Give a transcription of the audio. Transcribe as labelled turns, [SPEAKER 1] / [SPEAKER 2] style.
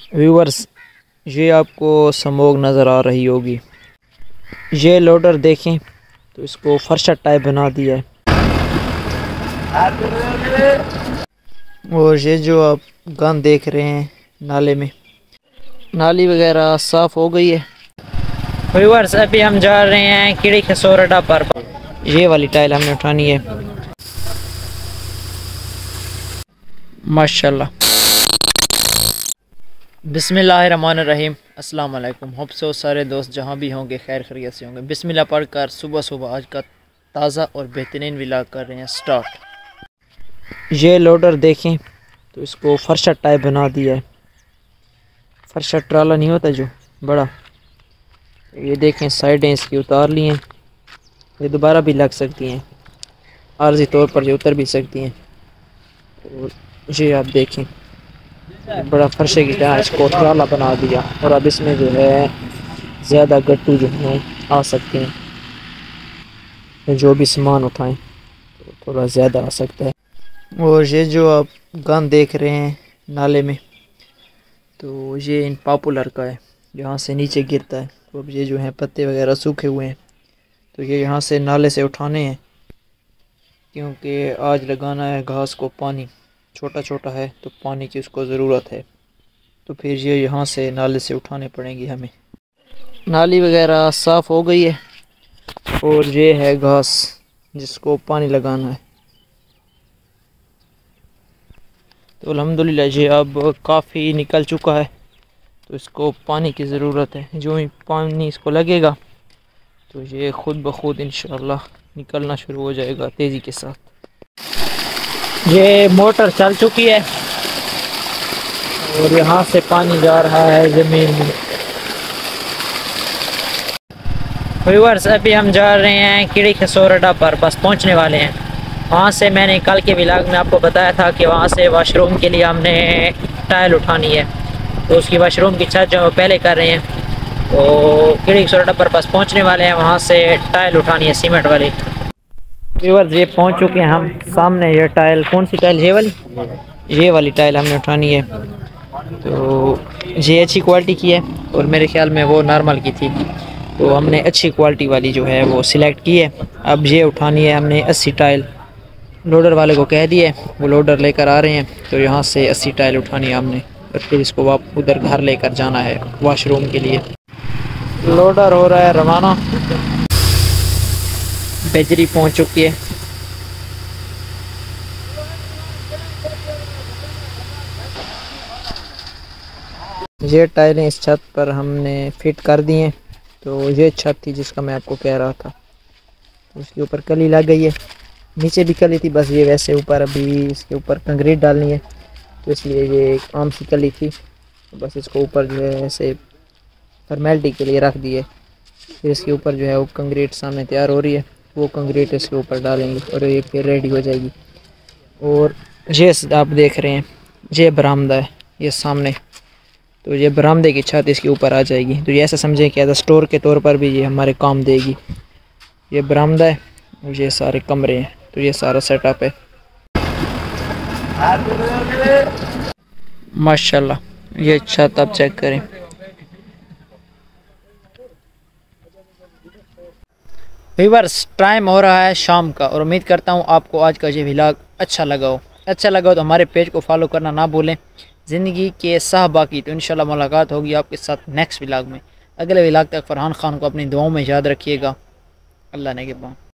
[SPEAKER 1] Viewers, ये आपको smoke नज़र आ रही होगी। ये लोडर देखें तो इसको फर्शा टाइप बना दिया है। और ये जो आप गन देख रहे हैं नाले में, नाली वगैरह साफ़ हो गई है। व्यूवर्स, अभी हम जा रहे हैं कीड़ी खसोरडा पर। ये वाली टाइल हमने उठानी है। माशाल्लाह। बिस्मिल्लाहिर्रहमानिर्रहीम। अस्सलाम वालेकुम। होप सो सारे दोस्त जहाँ भी होंगे खैर खैरियत से होंगे। बिस्मिल्लाह पढ़कर सुबह सुबह आज का ताज़ा और बेहतरीन व्लॉग कर रहे हैं स्टार्ट। ये लोडर देखें तो इसको फर्शा टाइप बना दिया है। फर्शा ट्राला नहीं होता जो बड़ा, ये देखें साइडें इसकी उतार ली हैं। ये दोबारा भी लग सकती हैं, आर्जी तौर पर ये उतर भी सकती हैं। और ये आप देखें बड़ा फर्शे की तरह इसको ट्राला बना दिया। और अब इसमें जो है ज़्यादा गट्टू जो हैं आ सकते हैं, जो भी सामान उठाएं तो थोड़ा ज़्यादा आ सकता है। और ये जो आप गन देख रहे हैं नाले में, तो ये इन पॉपुलर का है, यहाँ से नीचे गिरता है। तो अब ये जो है पत्ते वगैरह सूखे हुए हैं, तो ये यहाँ से नाले से उठाने हैं, क्योंकि आज लगाना है घास को पानी। छोटा छोटा है तो पानी की उसको ज़रूरत है, तो फिर ये यहाँ से नाले से उठाने पड़ेंगे हमें। नाली वगैरह साफ़ हो गई है और ये है घास जिसको पानी लगाना है। तो अल्हम्दुलिल्लाह ये अब काफ़ी निकल चुका है, तो इसको पानी की ज़रूरत है। जो ही पानी इसको लगेगा तो ये ख़ुद ब खुद इंशाअल्लाह निकलना शुरू हो जाएगा तेज़ी के साथ। ये मोटर चल चुकी है और यहाँ से पानी जा रहा है ज़मीन में। व्यूअर्स, अभी हम जा रहे हैं कीड़ी खसोरडा पर, बस पहुँचने वाले हैं। वहाँ से मैंने कल के व्लॉग में आपको बताया था कि वहाँ से वाशरूम के लिए हमने टाइल उठानी है, तो उसकी वाशरूम की छत जो पहले कर रहे हैं। तो कीड़ी खसोरडा पर बस पहुँचने वाले हैं, वहाँ से टाइल उठानी है सीमेंट वाली। व्यूअर्स, ये पहुँच चुके हैं हम। सामने ये टाइल, कौन सी टाइल? ये वाली टाइल हमने उठानी है। तो ये अच्छी क्वालिटी की है और मेरे ख्याल में वो नॉर्मल की थी, तो हमने अच्छी क्वालिटी वाली जो है वो सिलेक्ट की है। अब ये उठानी है हमने 80 टाइल। लोडर वाले को कह दिए, वो लोडर लेकर आ रहे हैं। तो यहाँ से 80 टाइल उठानी है हमने और फिर इसको वापस उधर घर लेकर जाना है वॉशरूम के लिए। लोडर हो रहा है रवाना। बेजरी पहुँच चुकी है। ये टाइलें इस छत पर हमने फिट कर दी हैं। तो ये छत थी जिसका मैं आपको कह रहा था, तो उसके ऊपर कली लग गई है। नीचे भी कली थी, बस ये वैसे ऊपर अभी इसके ऊपर कंक्रीट डालनी है, तो इसलिए ये एक आम सी कली थी। तो बस इसको ऊपर जो है ऐसे फॉर्मेलिटी के लिए रख दिए। फिर इसके ऊपर जो है वो कंक्रीट सामने तैयार हो रही है, वो कंक्रीट इसके ऊपर डालेंगे और ये फिर रेडी हो जाएगी। और ये आप देख रहे हैं ये बरामदा है, ये सामने, तो ये बरामदे की छत इसके ऊपर आ जाएगी। तो ये ऐसा समझें कि एज स्टोर के तौर पर भी ये हमारे काम देगी। ये बरामदा है और ये सारे कमरे हैं, तो ये सारा सेटअप है। माशाल्लाह, ये छत आप चेक करें। व्यूअर्स, टाइम हो रहा है शाम का और उम्मीद करता हूँ आपको आज का ये व्लॉग अच्छा लगा हो। तो हमारे पेज को फॉलो करना ना भूलें। ज़िंदगी के साह बाकी, तो इंशाल्लाह मुलाकात होगी आपके साथ नेक्स्ट व्लॉग में। अगले व्लॉग तक फरहान खान को अपनी दुआओं में याद रखिएगा। अल्लाह ने के बाद।